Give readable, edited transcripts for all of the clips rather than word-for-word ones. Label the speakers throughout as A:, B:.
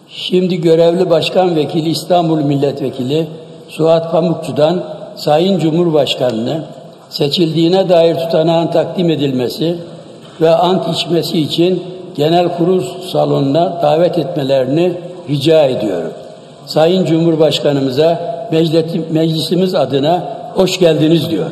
A: Şimdi görevli Başkan Vekili İstanbul Milletvekili Suat Pamukçu'dan Sayın Cumhurbaşkanı'nı seçildiğine dair tutanağın takdim edilmesi ve ant içmesi için Genel Kurul salonuna davet etmelerini rica ediyorum. Sayın Cumhurbaşkanımıza meclisimiz adına hoş geldiniz diyorum.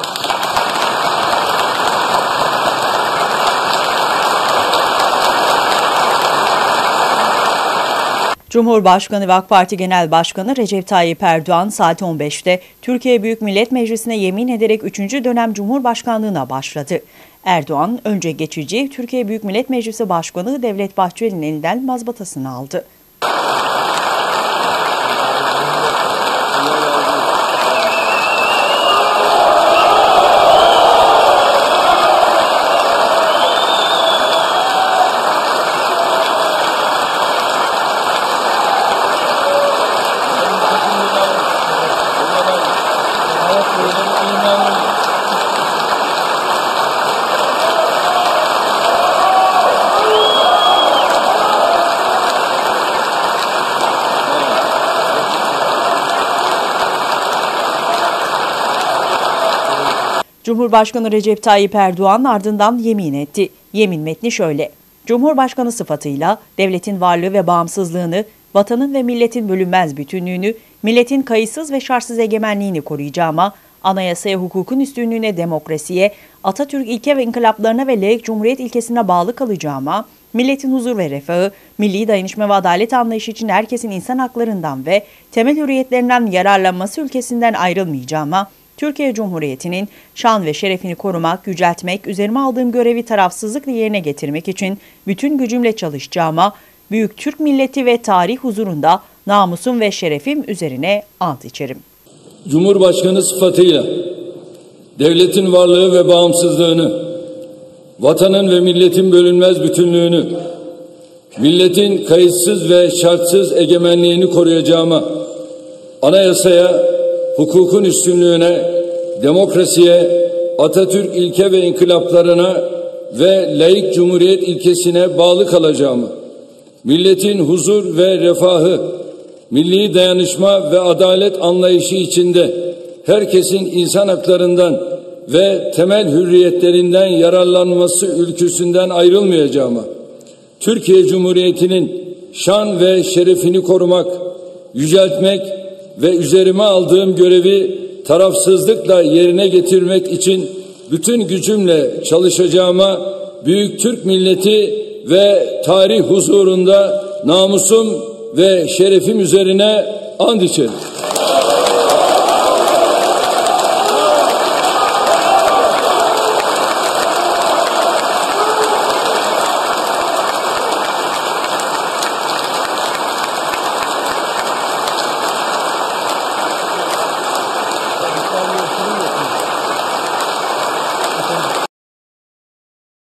B: Cumhurbaşkanı ve AK Parti Genel Başkanı Recep Tayyip Erdoğan saat 15'te Türkiye Büyük Millet Meclisi'ne yemin ederek 3. dönem Cumhurbaşkanlığına başladı. Erdoğan önce geçici Türkiye Büyük Millet Meclisi Başkanı Devlet Bahçeli'nin elinden mazbatasını aldı. Cumhurbaşkanı Recep Tayyip Erdoğan ardından yemin etti. Yemin metni şöyle: Cumhurbaşkanı sıfatıyla devletin varlığı ve bağımsızlığını, vatanın ve milletin bölünmez bütünlüğünü, milletin kayıtsız ve şartsız egemenliğini koruyacağıma, anayasaya, hukukun üstünlüğüne, demokrasiye, Atatürk ilke ve inkılaplarına ve laik cumhuriyet ilkesine bağlı kalacağıma, milletin huzur ve refahı, milli dayanışma ve adalet anlayışı için herkesin insan haklarından ve temel hürriyetlerinden yararlanması ülkesinden ayrılmayacağıma, Türkiye Cumhuriyeti'nin şan ve şerefini korumak, yüceltmek, üzerime aldığım görevi tarafsızlıkla yerine getirmek için bütün gücümle çalışacağıma, büyük Türk milleti ve tarih huzurunda namusum ve şerefim üzerine ant içerim.
C: Cumhurbaşkanı sıfatıyla devletin varlığı ve bağımsızlığını, vatanın ve milletin bölünmez bütünlüğünü, milletin kayıtsız ve şartsız egemenliğini koruyacağıma, anayasaya, hukukun üstünlüğüne, demokrasiye, Atatürk ilke ve inkılaplarına ve laik cumhuriyet ilkesine bağlı kalacağımı, milletin huzur ve refahı, milli dayanışma ve adalet anlayışı içinde herkesin insan haklarından ve temel hürriyetlerinden yararlanması ülküsünden ayrılmayacağıma, Türkiye Cumhuriyeti'nin şan ve şerefini korumak, yüceltmek ve üzerime aldığım görevi tarafsızlıkla yerine getirmek için bütün gücümle çalışacağıma, büyük Türk milleti ve tarih huzurunda namusum ve şerefim üzerine and içerim.